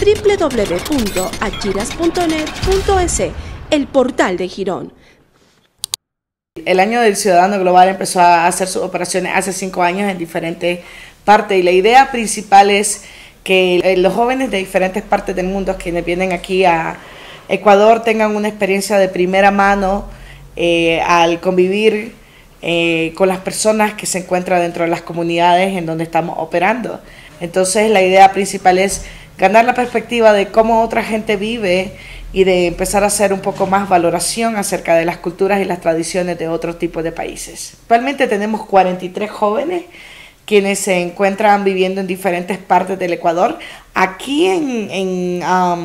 www.achiras.net.es, el portal de Girón. El año del Ciudadano Global empezó a hacer sus operaciones hace 5 años en diferentes partes, y la idea principal es que los jóvenes de diferentes partes del mundo quienes vienen aquí a Ecuador tengan una experiencia de primera mano al convivir con las personas que se encuentran dentro de las comunidades en donde estamos operando. Entonces la idea principal es ganar la perspectiva de cómo otra gente vive y de empezar a hacer un poco más valoración acerca de las culturas y las tradiciones de otros tipos de países. Actualmente tenemos 43 jóvenes quienes se encuentran viviendo en diferentes partes del Ecuador. Aquí en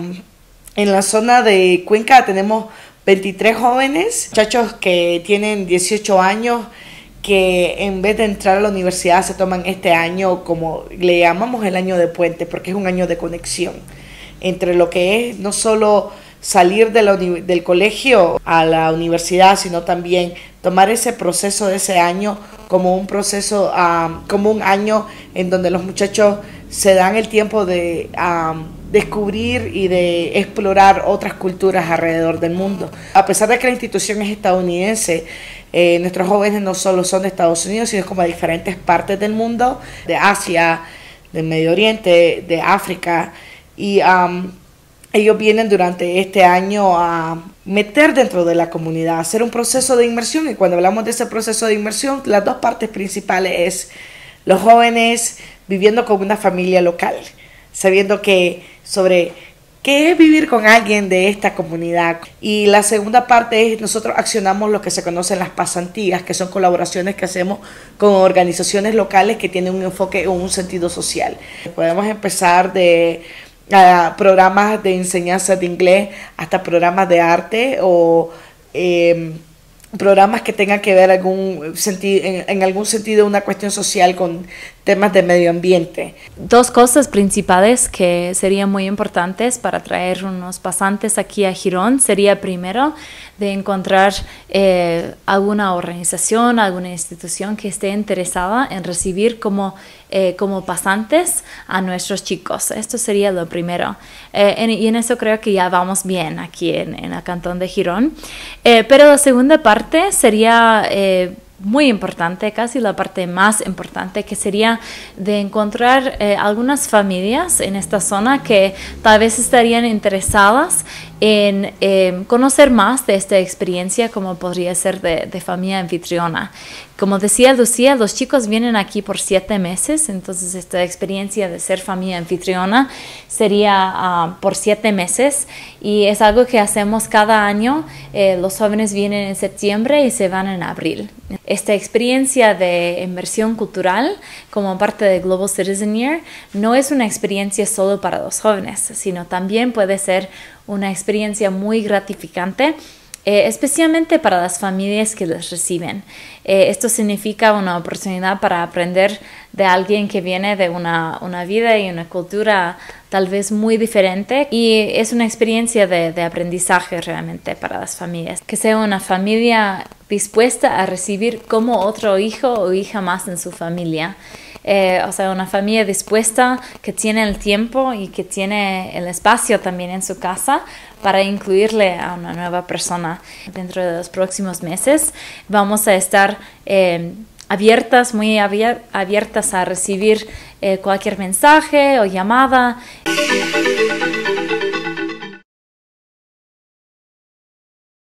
la zona de Cuenca tenemos 23 jóvenes, muchachos que tienen 18 años, que en vez de entrar a la universidad se toman este año, como le llamamos el año de puente, porque es un año de conexión entre lo que es no solo salir del colegio a la universidad, sino también tomar ese proceso de ese año como un proceso, como un año en donde los muchachos se dan el tiempo de descubrir y de explorar otras culturas alrededor del mundo. A pesar de que la institución es estadounidense, nuestros jóvenes no solo son de Estados Unidos, sino como de diferentes partes del mundo, de Asia, del Medio Oriente, de África, y ellos vienen durante este año a meter dentro de la comunidad, a hacer un proceso de inmersión. Y cuando hablamos de ese proceso de inmersión, las dos partes principales es los jóvenes viviendo con una familia local, sabiendo sobre qué es vivir con alguien de esta comunidad. Y la segunda parte es nosotros accionamos lo que se conocen las pasantías, que son colaboraciones que hacemos con organizaciones locales que tienen un enfoque o un sentido social. Podemos empezar de programas de enseñanza de inglés hasta programas de arte o programas que tengan que ver en algún sentido una cuestión social con temas de medio ambiente. Dos cosas principales que serían muy importantes para traer unos pasantes aquí a Girón sería primero de encontrar alguna organización, alguna institución que esté interesada en recibir como pasantes a nuestros chicos. Esto sería lo primero. Y en eso creo que ya vamos bien aquí en el cantón de Girón. Pero la segunda parte sería muy importante, casi la parte más importante, que sería de encontrar algunas familias en esta zona que tal vez estarían interesadas en conocer más de esta experiencia, como podría ser de familia anfitriona. Como decía Lucía, los chicos vienen aquí por 7 meses, entonces esta experiencia de ser familia anfitriona sería por 7 meses, y es algo que hacemos cada año. Los jóvenes vienen en septiembre y se van en abril. Esta experiencia de inmersión cultural como parte de Global Citizen Year no es una experiencia solo para los jóvenes, sino también puede ser una experiencia muy gratificante, especialmente para las familias que les reciben. Esto significa una oportunidad para aprender de alguien que viene de una vida y una cultura tal vez muy diferente, y es una experiencia de aprendizaje realmente para las familias. Que sea una familia dispuesta a recibir como otro hijo o hija más en su familia. O sea, una familia dispuesta, que tiene el tiempo y que tiene el espacio también en su casa para incluirle a una nueva persona. Dentro de los próximos meses vamos a estar muy abiertas a recibir cualquier mensaje o llamada.